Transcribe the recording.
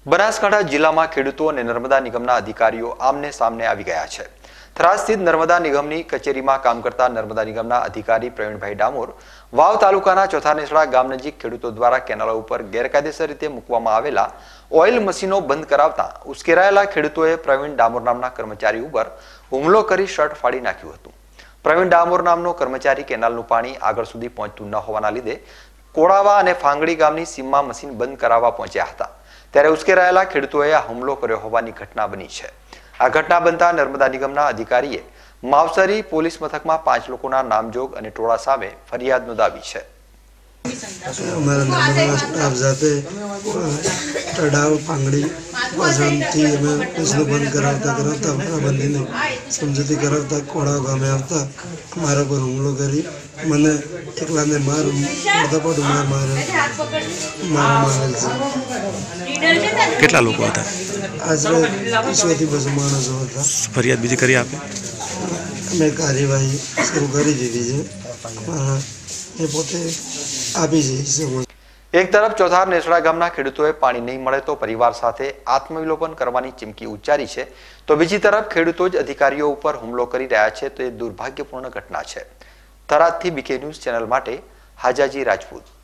બનાસકાંઠા જિલ્લામાં ખેડૂતો અને નર્મદા નિગમના અધિકારીઓ આમને સામને આવી ગયા છે। થરાદ સ્થિત નર્મદા નિગમની કચેરીમાં કામ કરતા નર્મદા નિગમના અધિકારી પ્રવીણભાઈ ડામોર વાવ તાલુકાના ચોથા નેસડા ગામ નજીક ખેડૂતો દ્વારા કેનાલો ઉપર ગેરકાયદેસર રીતે મૂકવામાં આવેલા ઓઇલ મશીનો બંધ કરાવતા ઉશ્કેરાયેલા ખેડૂતોએ પ્રવીણ ડામોર નામના કર્મચારી ઉપર હુમલો કરી શર્ટ ફાડી નાખ્યું હતું। પ્રવીણ ડામોર નામનો કર્મચારી કેનાલનું પાણી આગળ સુધી પહોંચતું ન હોવાના લીધે કોળાવા અને ફાંગડી ગામની સીમમાં મશીન બંધ કરાવવા પહોંચ્યા હતા। ત્યારે ઉશ્કેરાયેલા ખેડૂતોએ આ હુમલો કર્યો હોવાની ઘટના બની છે। આ ઘટના બનતા નર્મદા નિગમના અધિકારીએ માવસરી પોલીસ મથકમાં 5 લોકોના નામજોગ અને ટોળા સામે ફરિયાદ નોંધાવી છે। हमारा नर्मदा स्टाफ जाते टडाव फांगड़ी थी हमें उसने बंद करावता बंदी ने समझौती करावता कोड़ा गाँव आता हमारा पर हमलो करी मैंने एकला ने मार पट मार मारे કેટલા લોકો હતા? આશરે 20 બસો માણસો હતા। ફરિયાદ બીજી કરી આપે? અમે કાર્યવાહી શરૂ કરી દીધી છે। અમારા એ પોતે આપી છે। એક તરફ ચોથા નેસડા ગામના ખેડૂતોએ પાણી નહીં મળે તો પરિવાર સાથે આત્મવિલોપન કરવાની ચીમકી ઉચ્ચારી છે, તો બીજી તરફ ખેડૂતો જ અધિકારીઓ ઉપર હુમલો કરી રહ્યા છે, તો એ દુર્ભાગ્યપૂર્ણ ઘટના છે। થરાદથી બીકે ન્યૂઝ ચેનલ માટે હાજાજી રાજપૂત।